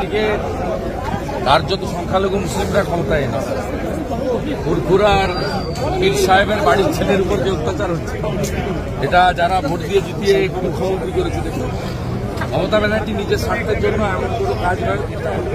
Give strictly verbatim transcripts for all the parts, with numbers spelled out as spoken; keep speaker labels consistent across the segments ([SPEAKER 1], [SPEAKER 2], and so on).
[SPEAKER 1] একদিকে কার্যত সংখ্যালঘু মুসলিমরা ক্ষমতায় এনে ফুরফুরার পীর সাহেবের বাড়ির ছেলের উপর যে অত্যাচার হচ্ছে, এটা যারা ভোট দিয়ে জিতিয়ে মুখ্যমন্ত্রী করেছে দেখুন। মমতা ব্যানার্জি নিজের স্বার্থের জন্য এমন কোনো কাজ নয়।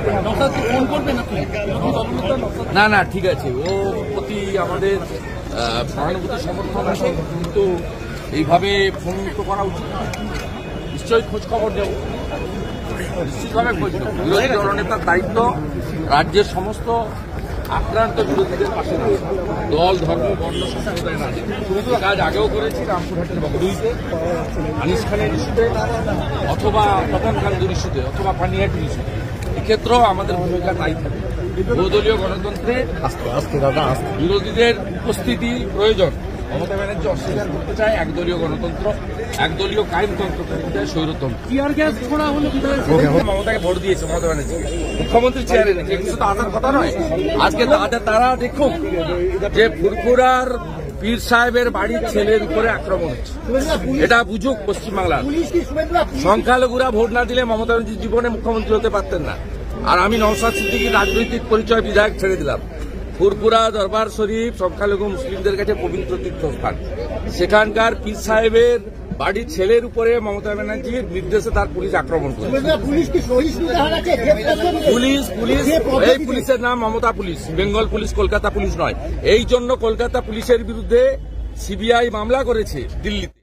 [SPEAKER 1] না না ঠিক আছে, ও প্রতি আমাদের সহানুভূতি সমর্থন আছে, কিন্তু এইভাবে ফোন মুক্ত করা উচিত নয়। নিশ্চয়ই খোঁজ খবর দেব, নিশ্চিতভাবে খোঁজ দেব। বিরোধী দলনেতার দায়িত্ব রাজ্যের সমস্ত আক্রান্ত বিরোধীদের পাশে দল, ধর্ম, বর্ণ সম্প্রদায় না কাজ আগেও করেছি, রামপুরহাটের বগডুইতে, আনিস খানের ইস্যুতে, অথবা তপন খানদের ইস্যুতে, অথবা পানিহাটির ইস্যুতে। এক্ষেত্রেও আমাদের ভূমিকা তাই থাকে। বহুদলীয় গণতন্ত্রে বিরোধীদের উপস্থিতি প্রয়োজন। মমতা ব্যানার্জি অস্বীকার করতে চায় একদলীয় গণতন্ত্র, একদলীয় কায়েমতন্ত্র করতে চায় স্বৈরতন্ত্র। মমতাকে ভোট দিয়েছে মমতা ব্যানার্জি, মুখ্যমন্ত্রী চেয়ারে নেই, কিছু তো আসার কথা নয়। আজকে তাদের তারা দেখুক যে ফুরফুরার পীর সাহেবের বাড়ির ছেলের উপরে আক্রমণ হচ্ছে, এটা বুঝুক পশ্চিমবাংলার সংখ্যালঘুরা। ভোট না দিলে মমতা ব্যানার্জি জীবনে মুখ্যমন্ত্রী হতে পারতেন না। আর আমি নওশাদ সিদ্দিকীর রাজনৈতিক পরিচয় বিধায়ক ছেড়ে দিলাম। ফুরফুরা দরবার শরীফ সংখ্যালঘু মুসলিমদের কাছে পবিত্র তীর্থস্থান। সেখানকার পীর সাহেবের বাড়ির ছেলের উপরে মমতা ব্যানার্জির নির্দেশে তার পুলিশ আক্রমণ করে। পুলিশ পুলিশ এই পুলিশের নাম Mamata police, Bengal police, Kolkata police নয়। এই জন্য কলকাতা পুলিশের বিরুদ্ধে সিবিআই মামলা করেছে দিল্লিতে।